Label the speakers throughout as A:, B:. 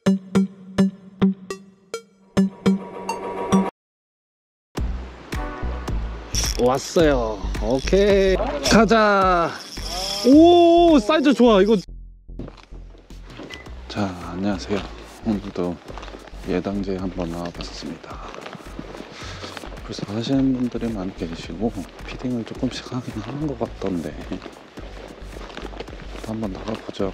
A: 왔어요. 오케이, 가자. 오, 사이즈 좋아 이거. 자, 안녕하세요. 오늘도 예당제 한번 나와봤습니다. 벌써 하시는 분들이 많이 계시고 피딩을 조금씩 하긴 하는 것 같던데 한번 나가보자고.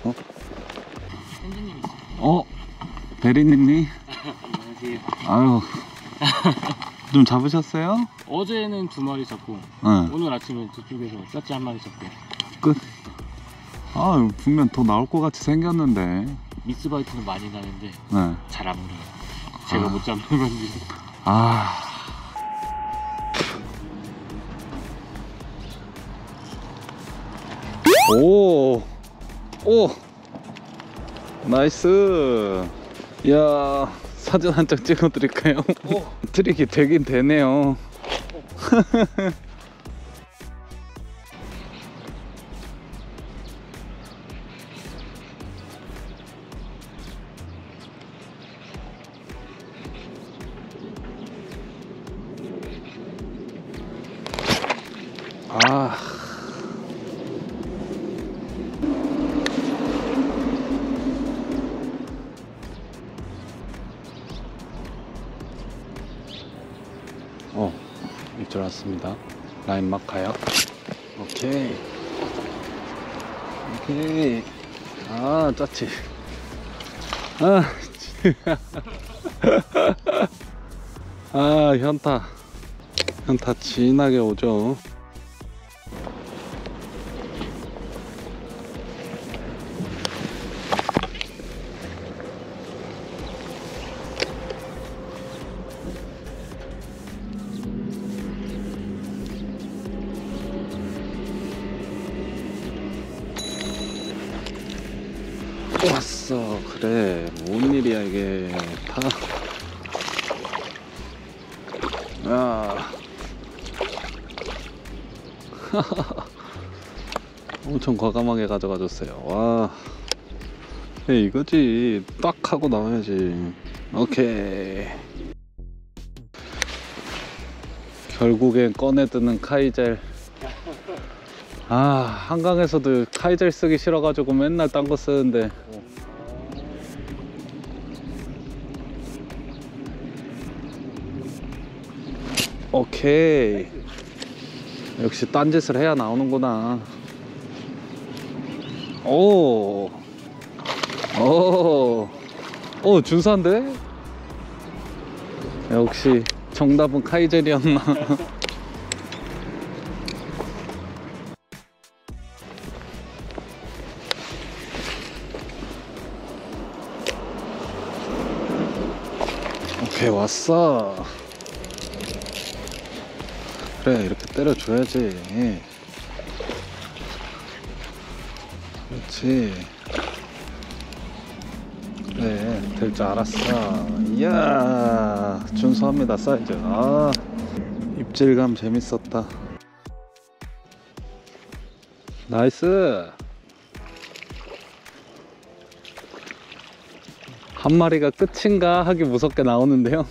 A: 대리님이?
B: 안녕하세요.
A: 아유, 좀 잡으셨어요?
B: 어제는 2마리 잡고
A: 네.
B: 오늘 아침에 저쪽에서 싹지 1마리 잡고
A: 끝. 아, 분명 더 나올 것 같이 생겼는데.
B: 미스바이트는 많이 나는데
A: 네.
B: 잘 안 물어요. 제가 못 잡는 건지.
A: 오, 나이스. 이야, 사진 한 장 찍어 드릴까요? 트릭이 되긴 되네요. 입질 왔습니다. 라인 막 가요. 오케이. 짜치. 현타 진하게 오죠. 왔어. 그래, 뭔 일이야 이게 다. 야. 엄청 과감하게 가져가줬어요. 와, 이거지. 딱 하고 나와야지. 오케이. 결국엔 꺼내드는 카이젤. 한강에서도 카이젤 쓰기 싫어가지고 맨날 딴 거 쓰는데. 오케이. 역시 딴짓을 해야 나오는구나. 오, 준수한데? 역시 정답은 카이젤이었나. 오케이, 왔어. 그래, 이렇게 때려줘야지. 그렇지. 그래, 될 줄 알았어. 이야, 준수합니다. 사이즈. 입질감 재밌었다. 나이스. 한 마리가 끝인가 하기 무섭게 나오는데요.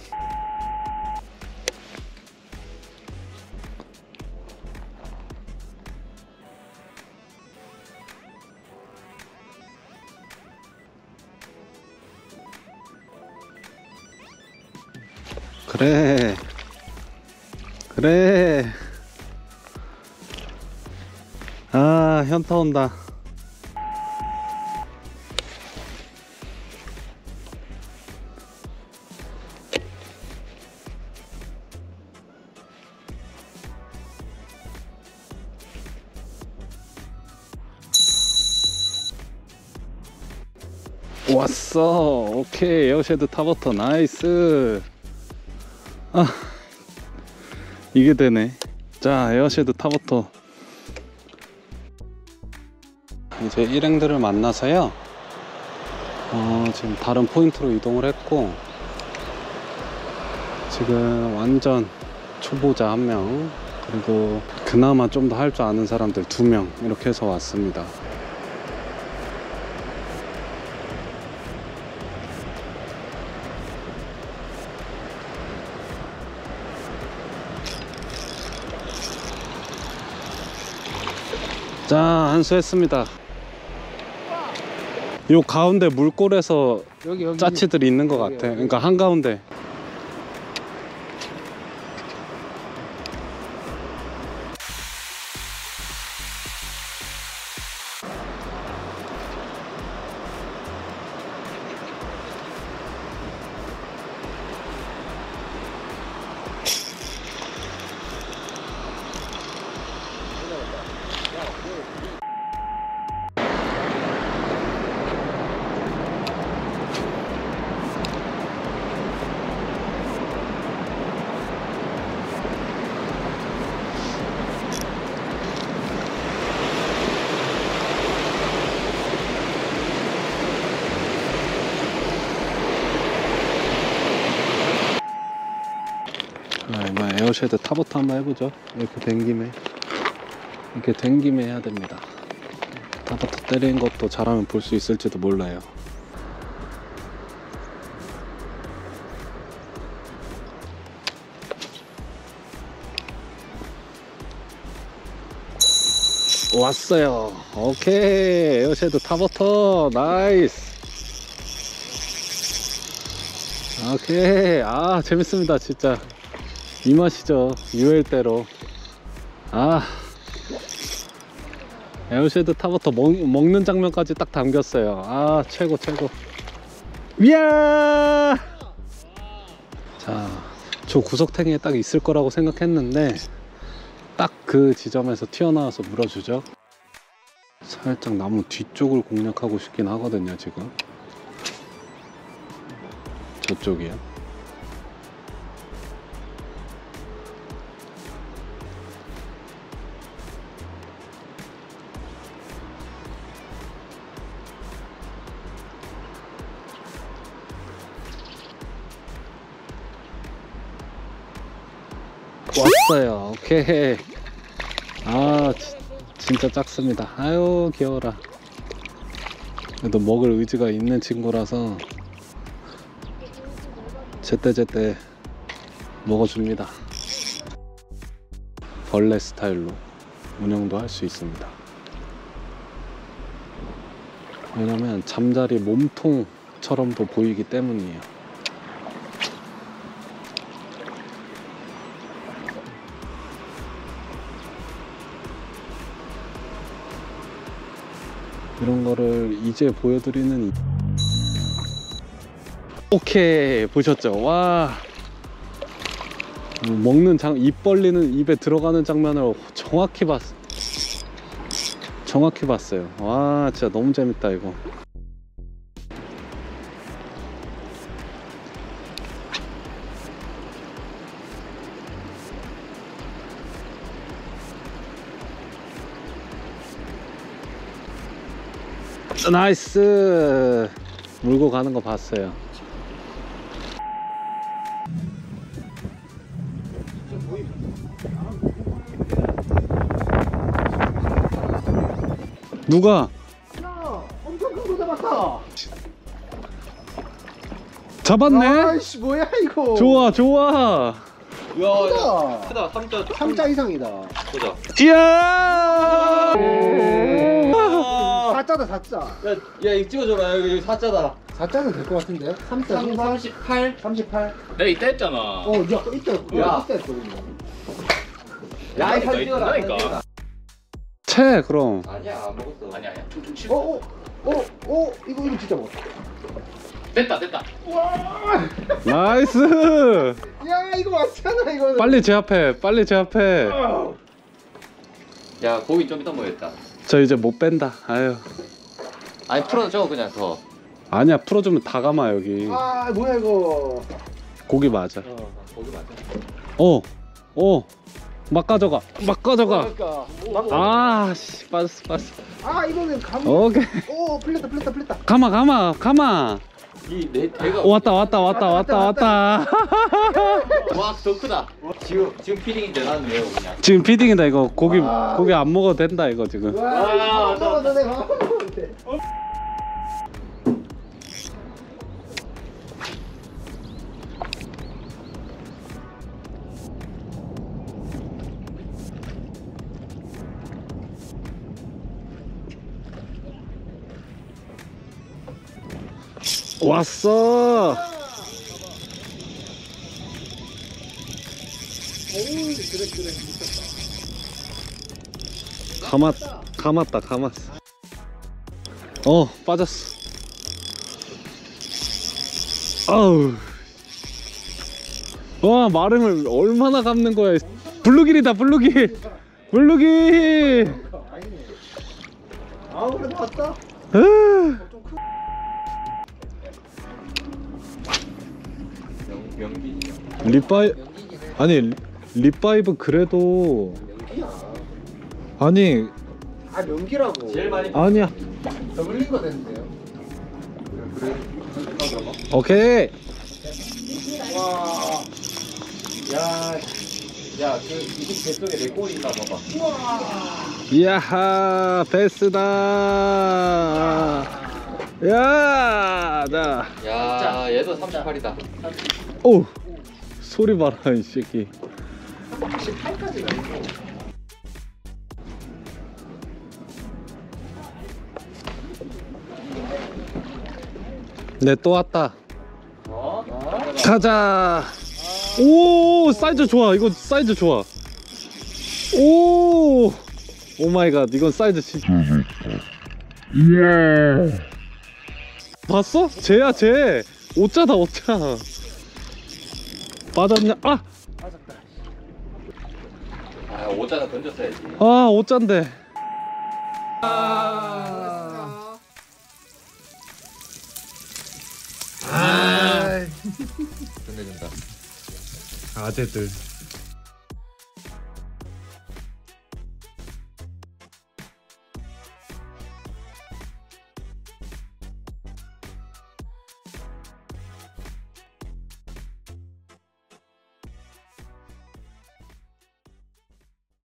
A: 그래. 현타 온다. 왔어. 오케이, 에어쉐드 타버터. 나이스. 이게 되네. 자, 에어쉐드 타버터. 이제 일행들을 만나서요, 지금 다른 포인트로 이동을 했고, 지금 완전 초보자 1명, 그리고 그나마 좀 더 할 줄 아는 사람들 2명 이렇게 해서 왔습니다. 자, 한수했습니다. 요 가운데 물골에서
C: 여기
A: 짜치들이 있는 것
C: 여기,
A: 같아.
C: 여기.
A: 그러니까 한가운데. 이번 에어쉐드 타버터 한번 해보죠. 이렇게 된 김에. 이렇게 된 김에 해야 됩니다. 타버터 때리는 것도 잘하면 볼 수 있을지도 몰라요. 왔어요. 오케이. 에어쉐드 타버터. 나이스. 오케이. 아, 재밌습니다. 진짜. 이 맛이죠. UL대로. 아, 에어쉐드 타버터 먹는 장면까지 딱 담겼어요. 아, 최고 최고. 이야. 자, 저 구석탱이에 딱 있을 거라고 생각했는데 딱 그 지점에서 튀어나와서 물어주죠. 살짝 나무 뒤쪽을 공략하고 싶긴 하거든요. 지금 저쪽이요. 왔어요. 오케이. 아, 진짜 작습니다. 아유, 귀여워라. 그래도 먹을 의지가 있는 친구라서 제때제때 먹어줍니다. 벌레 스타일로 운영도 할 수 있습니다. 왜냐면 잠자리 몸통처럼도 보이기 때문이에요. 이런 거를 이제 보여드리는. 오케이, 보셨죠? 와, 먹는 입 벌리는, 입에 들어가는 장면을 정확히 봤어요. 와, 진짜 너무 재밌다 이거. 나이스. 물고 가는 거 봤어요. 누가?
C: 야, 엄청 큰 거 잡았다.
A: 잡았네?
C: 아이씨, 뭐야 이거.
A: 좋아 좋아.
C: 크다.
D: 크다. 3자
C: 3자 이상이다.
D: 보자.
A: 이야.
C: 4자다 4자.
D: 야 이거 찍어줘라. 여기 4자다.
C: 4자는 될 것 같은데. 3자
D: 38.
C: 38.
D: 내가 이따 했잖아.
C: 야, 이따
D: 야.
C: 이따 했어.
D: 야,
C: 이거
D: 사진 찍어라.
C: 있다니까.
D: 사진 찍어라.
A: 채 그럼.
D: 아니야, 안 먹었어. 아니야. 퉁퉁 치고.
C: 이거 진짜 먹었어.
D: 됐다.
A: 나이스.
C: 야, 이거 맞잖아 이거.
A: 빨리 제압해.
D: 야, 고기 좀 이따 먹겠다.
A: 저 이제 못 뺀다. 아유.
D: 아니 풀어줘 그냥 더.
A: 아니야, 풀어주면 다 감아 여기.
C: 아, 뭐야 이거.
A: 고기 맞아.
D: 고기 맞아.
A: 막 가져가.
C: 그러니까.
A: 아, 씨, 빠졌어.
C: 아, 이거는 감.
A: 오케이.
C: 오, 풀렸다.
A: 감아.
D: 이내 대가.
A: 왔다.
D: 와, 더 크다. 지금 피딩인데 나는 왜요 그냥.
A: 지금 피딩이다 이거. 고기 안 먹어도 된다 이거 지금.
C: 와, 먹어도 돼. 먹어도 돼.
A: 왔어. 감았다 감았어. 빠졌어. 아우. 와, 마름을 얼마나 감는 거야. 블루길이다, 블루길. 블루길.
C: 아 그래도 왔다.
D: 명기지.
A: 아니 립바이브 그래도 아니
C: 아 명기라고.
D: 제일 많이
A: 아니야.
C: 더 흘린 거 됐는데요.
A: 오케이.
C: 와.
D: 야, 그 이집 뱃속에 내 꼴이 있나 봐봐.
A: 이야하, 베스다. 야, 자.
D: 야, 얘도 38이다.
A: 오, 소리 봐라 이 새끼.
C: 18까지가 있어.
A: 네, 또 왔다.
D: 어?
A: 가자. 오, 사이즈 좋아. 이거 사이즈 좋아. 오, 오 마이 갓. 이건 사이즈 진짜. 봤어? 쟤야 쟤. 오짜다 오짜. 빠졌냐? 아,
D: 아, 오자는 던졌어야지.
A: 아 오짠데.
D: 끝내준다.
A: 아재들.